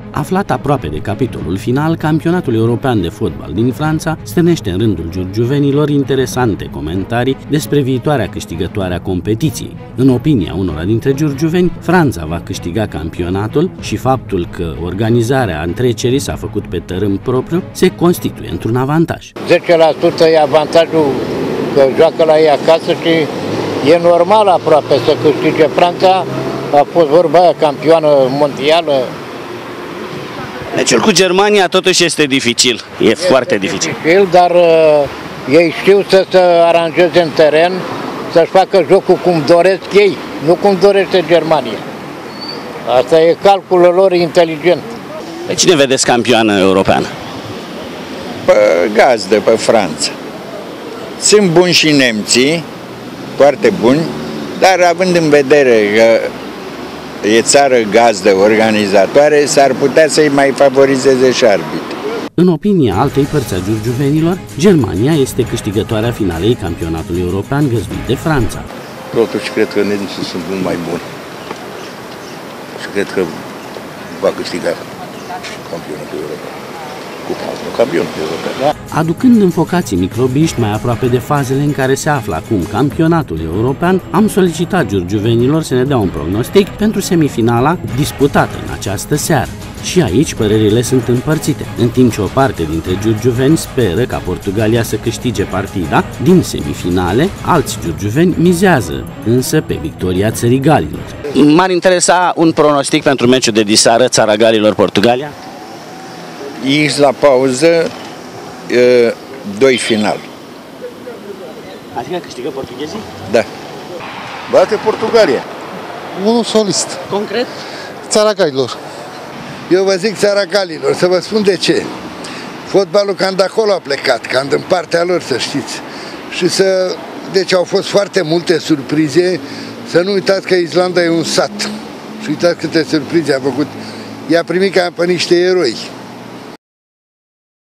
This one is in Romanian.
Aflat aproape de capitolul final, campionatul european de fotbal din Franța stârnește în rândul giurgiuvenilor interesante comentarii despre viitoarea câștigătoare a competiției. În opinia unora dintre giurgiuveni, Franța va câștiga campionatul și faptul că organizarea întrecerii s-a făcut pe tărâm propriu se constituie într-un avantaj. 10% e avantajul că joacă la ei acasă și e normal aproape să câștige Franța. A fost vorba aia, campioană mondială. Meciul cu Germania totuși este dificil, e foarte dificil. Dar ei știu să se aranjeze în teren, să-și facă jocul cum doresc ei, nu cum dorește Germania. Asta e calculul lor inteligent. Pe cine vedeți campioană europeană? Pe gazdă, pe Franța. Sunt buni și nemții, foarte buni, dar având în vedere că e țară gazdă, organizatoare, s-ar putea să-i mai favorizeze și arbitrii. În opinia altei părți a giurgiuvenilor, Germania este câștigătoarea finalei campionatului european găzduit de Franța. Totuși cred că nemții sunt mult mai buni și cred că va câștiga campionatul european. Campionatul european. Aducând înfocații microbiști mai aproape de fazele în care se află acum campionatul european, am solicitat giurgiuvenilor să ne dea un prognostic pentru semifinala disputată în această seară. Și aici părerile sunt împărțite, în timp ce o parte dintre giurgiuveni speră ca Portugalia să câștige partida din semifinale, alți giurgiuveni mizează însă pe victoria Țării Galilor. M-ar interesa un pronostic pentru meciul de diseară, Țara Galilor-Portugalia? X la pauză, 2 final. Adică câștigă portughezii? Da. Bate Portugalia. Unul solist. Concret? Țara Galilor. Eu vă zic Țara Galilor, să vă spun de ce. Fotbalul cam de acolo a plecat, cam din partea lor, să știți. Și deci au fost foarte multe surprize. Să nu uitați că Islanda e un sat. Și uitați câte surprize a făcut. I-a primit ca pe niște eroi.